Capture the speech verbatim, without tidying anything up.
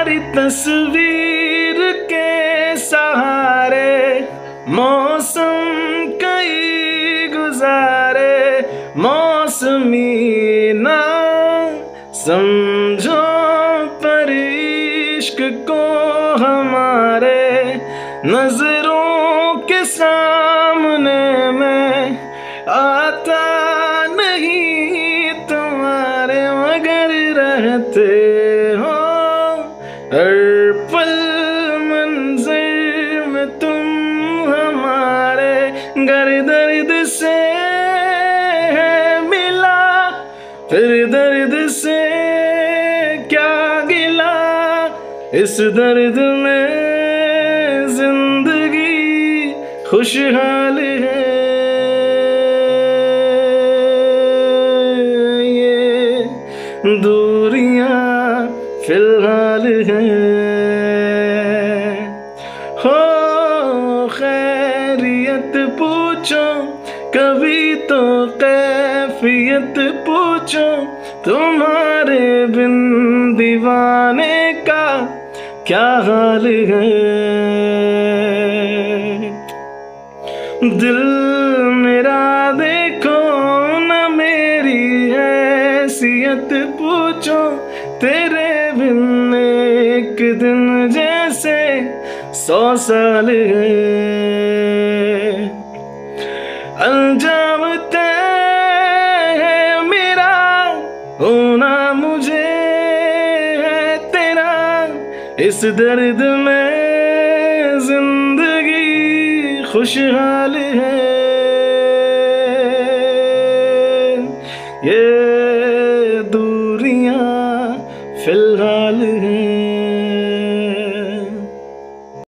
तुम्हारी तस्वीर के सहारे मौसम कई गुजारे, मौसमी ना समझो पर इश्क को हमारे, नजरों के सामने में आता नहीं तुम्हारे, मगर रहते हो हर पल मंज़िल में तुम हमारे। गर दर्द से है मिला फिर दर्द से क्या गिला, इस दर्द में जिंदगी खुशहाल है। ये दूरियां फिलहाल हैं। हो खैरियत पूछो कभी तो कैफियत पूछो, तुम्हारे बिन दीवाने का क्या हाल है। दिल मेरा देखो न मेरी हैसियत पूछो, तेरे बिन एक दिन जैसे सौ साल है। अंजाम तय है मेरा होना मुझे है तेरा, इस दर्द में जिंदगी खुशहाल है। ये दूरियां फिलहाल हैं।